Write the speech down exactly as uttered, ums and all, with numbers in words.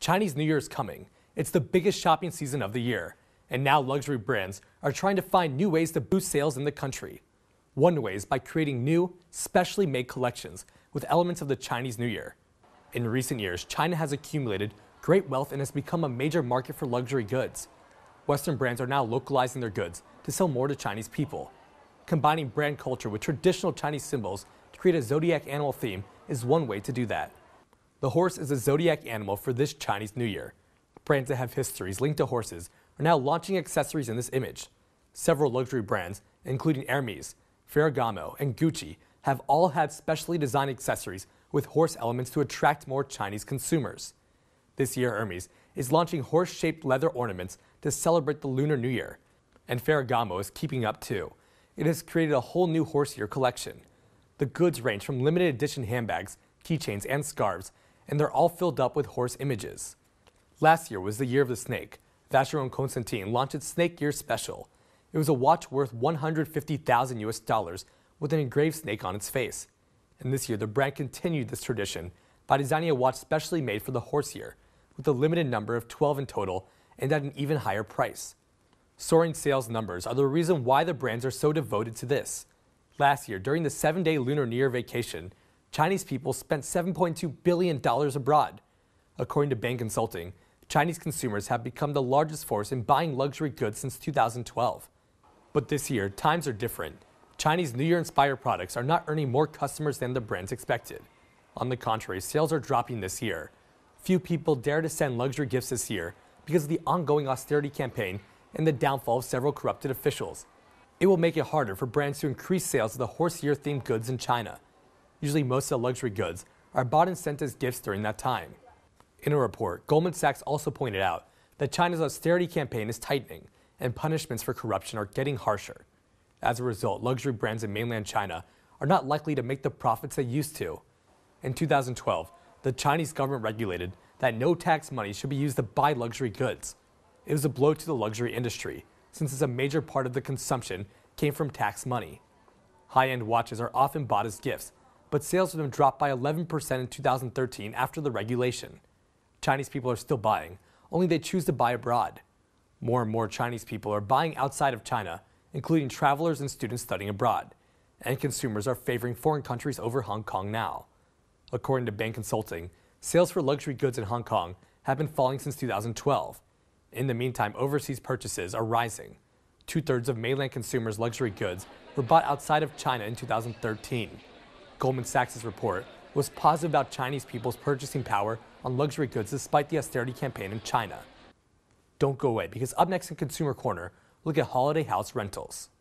Chinese New Year is coming. It's the biggest shopping season of the year, and now luxury brands are trying to find new ways to boost sales in the country. One way is by creating new, specially made collections with elements of the Chinese New Year. In recent years, China has accumulated great wealth and has become a major market for luxury goods. Western brands are now localizing their goods to sell more to Chinese people. Combining brand culture with traditional Chinese symbols to create a zodiac animal theme is one way to do that. The horse is a zodiac animal for this Chinese New Year. Brands that have histories linked to horses are now launching accessories in this image. Several luxury brands, including Hermes, Ferragamo, and Gucci, have all had specially designed accessories with horse elements to attract more Chinese consumers. This year, Hermes is launching horse-shaped leather ornaments to celebrate the Lunar New Year. And Ferragamo is keeping up too. It has created a whole new horse year collection. The goods range from limited edition handbags, keychains, and scarves, and they're all filled up with horse images. Last year was the year of the snake. Vacheron Constantin launched its Snake Year Special. It was a watch worth one hundred fifty thousand U S dollars with an engraved snake on its face. And this year, the brand continued this tradition by designing a watch specially made for the horse year, with a limited number of twelve in total and at an even higher price. Soaring sales numbers are the reason why the brands are so devoted to this. Last year, during the seven-day Lunar New Year vacation, Chinese people spent seven point two billion dollars abroad. According to Bain Consulting, Chinese consumers have become the largest force in buying luxury goods since two thousand twelve. But this year, times are different. Chinese New Year-inspired products are not earning more customers than the brands expected. On the contrary, sales are dropping this year. Few people dare to send luxury gifts this year because of the ongoing austerity campaign and the downfall of several corrupted officials. It will make it harder for brands to increase sales of the horse year-themed goods in China. Usually most of the luxury goods are bought and sent as gifts during that time. In a report, Goldman Sachs also pointed out that China's austerity campaign is tightening and punishments for corruption are getting harsher. As a result, luxury brands in mainland China are not likely to make the profits they used to. In two thousand twelve, the Chinese government regulated that no tax money should be used to buy luxury goods. It was a blow to the luxury industry, since it's a major part of the consumption came from tax money. High-end watches are often bought as gifts, but sales of them dropped by eleven percent in two thousand thirteen after the regulation. Chinese people are still buying, only they choose to buy abroad. More and more Chinese people are buying outside of China, including travelers and students studying abroad, and consumers are favoring foreign countries over Hong Kong now. According to Bain Consulting, sales for luxury goods in Hong Kong have been falling since two thousand twelve. In the meantime, overseas purchases are rising. Two-thirds of mainland consumers' luxury goods were bought outside of China in two thousand thirteen. Goldman Sachs' report was positive about Chinese people's purchasing power on luxury goods despite the austerity campaign in China. Don't go away, because up next in Consumer Corner, look at holiday house rentals.